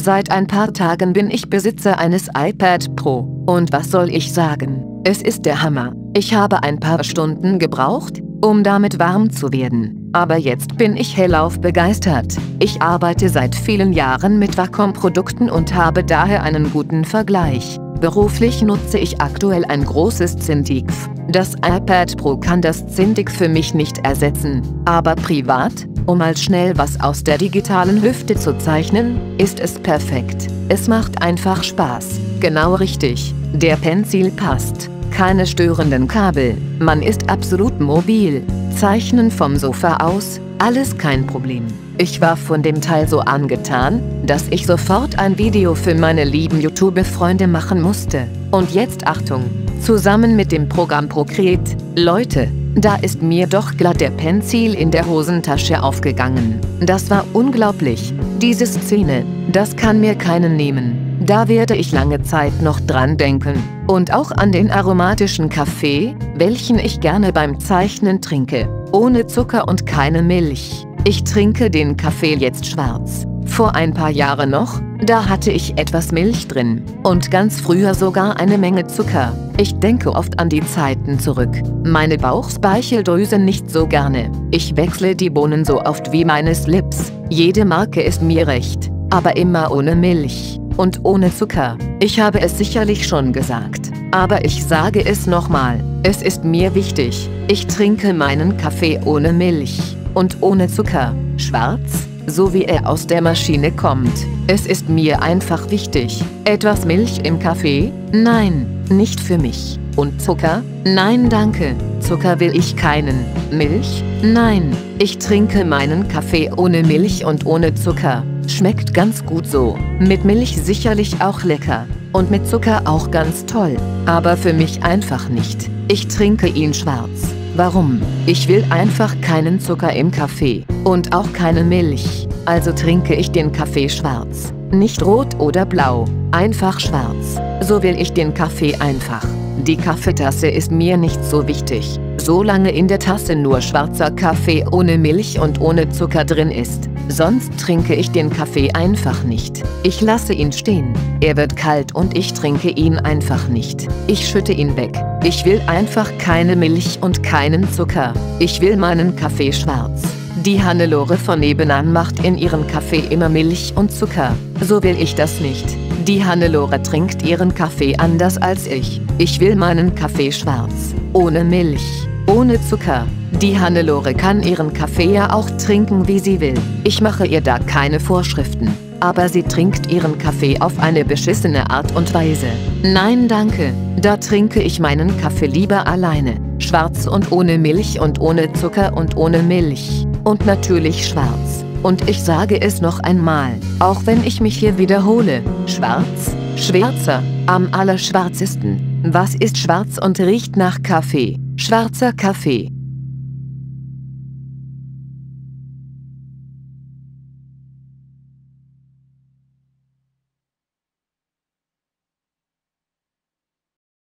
Seit ein paar Tagen bin ich Besitzer eines iPad Pro. Und was soll ich sagen? Es ist der Hammer. Ich habe ein paar Stunden gebraucht, um damit warm zu werden. Aber jetzt bin ich hellauf begeistert. Ich arbeite seit vielen Jahren mit Wacom-Produkten und habe daher einen guten Vergleich. Beruflich nutze ich aktuell ein großes Cintiq. Das iPad Pro kann das Cintiq für mich nicht ersetzen. Aber privat, um mal schnell was aus der digitalen Hüfte zu zeichnen, ist es perfekt. Es macht einfach Spaß. Genau richtig. Der Pencil passt. Keine störenden Kabel. Man ist absolut mobil. Zeichnen vom Sofa aus, alles kein Problem. Ich war von dem Teil so angetan, dass ich sofort ein Video für meine lieben YouTube-Freunde machen musste. Und jetzt Achtung, zusammen mit dem Programm Procreate. Leute, da ist mir doch glatt der Pencil in der Hosentasche aufgegangen. Das war unglaublich. Diese Szene, das kann mir keinen nehmen. Da werde ich lange Zeit noch dran denken. Und auch an den aromatischen Kaffee, welchen ich gerne beim Zeichnen trinke. Ohne Zucker und keine Milch. Ich trinke den Kaffee jetzt schwarz. Vor ein paar Jahren noch, da hatte ich etwas Milch drin. Und ganz früher sogar eine Menge Zucker. Ich denke oft an die Zeiten zurück. Meine Bauchspeicheldrüse nicht so gerne. Ich wechsle die Bohnen so oft wie meine Slips. Jede Marke ist mir recht. Aber immer ohne Milch. Und ohne Zucker. Ich habe es sicherlich schon gesagt. Aber ich sage es nochmal. Es ist mir wichtig. Ich trinke meinen Kaffee ohne Milch. Und ohne Zucker. Schwarz, so wie er aus der Maschine kommt. Es ist mir einfach wichtig. Etwas Milch im Kaffee? Nein, nicht für mich. Und Zucker? Nein, danke. Zucker will ich keinen. Milch? Nein. Ich trinke meinen Kaffee ohne Milch und ohne Zucker. Schmeckt ganz gut so. Mit Milch sicherlich auch lecker. Und mit Zucker auch ganz toll. Aber für mich einfach nicht. Ich trinke ihn schwarz. Warum? Ich will einfach keinen Zucker im Kaffee. Und auch keine Milch. Also trinke ich den Kaffee schwarz. Nicht rot oder blau. Einfach schwarz. So will ich den Kaffee einfach. Die Kaffeetasse ist mir nicht so wichtig. Solange in der Tasse nur schwarzer Kaffee ohne Milch und ohne Zucker drin ist. Sonst trinke ich den Kaffee einfach nicht. Ich lasse ihn stehen. Er wird kalt und ich trinke ihn einfach nicht. Ich schütte ihn weg. Ich will einfach keine Milch und keinen Zucker. Ich will meinen Kaffee schwarz. Die Hannelore von nebenan macht in ihrem Kaffee immer Milch und Zucker. So will ich das nicht. Die Hannelore trinkt ihren Kaffee anders als ich. Ich will meinen Kaffee schwarz. Ohne Milch. Ohne Zucker. Die Hannelore kann ihren Kaffee ja auch trinken, wie sie will. Ich mache ihr da keine Vorschriften. Aber sie trinkt ihren Kaffee auf eine beschissene Art und Weise. Nein, danke. Da trinke ich meinen Kaffee lieber alleine. Schwarz und ohne Milch und ohne Zucker und ohne Milch. Und natürlich schwarz. Und ich sage es noch einmal, auch wenn ich mich hier wiederhole. Schwarz, schwärzer, am allerschwarzesten. Was ist schwarz und riecht nach Kaffee? Schwarzer Kaffee.